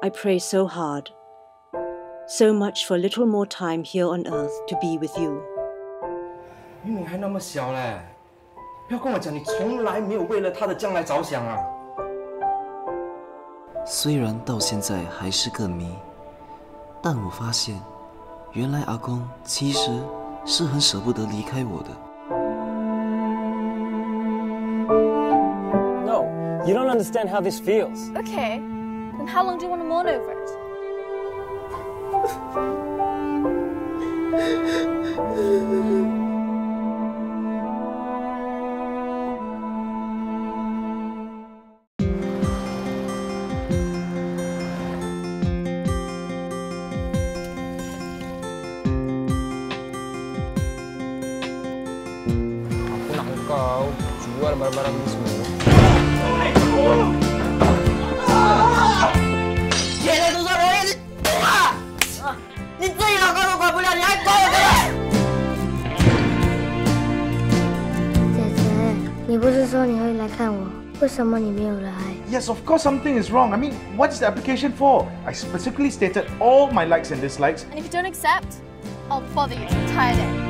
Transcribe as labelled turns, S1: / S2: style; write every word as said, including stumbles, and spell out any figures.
S1: I pray so hard. So much for a little more time here on earth to be with you.
S2: 你女还那么小嘞，不要跟我讲你从来没有为了她的将来着想啊！
S3: 虽然到现在还是个谜，但我发现，原来阿公其实是很舍不得离开我的。
S4: No, you don't understand how this feels.
S5: Okay, then how long do you want to mourn over it?
S4: Aku nak kau jual barang-barang ini semua.
S6: 现在都说容易，你懂吗？你自己老公都管不了，你还管我干嘛？
S7: 姐姐，你不是说你会来看我，为什么你没有来？
S8: Yes, of course something is wrong. I mean, what is the application for? I specifically stated all my likes and dislikes.
S5: And if you don't accept, I'll bother you the entire day.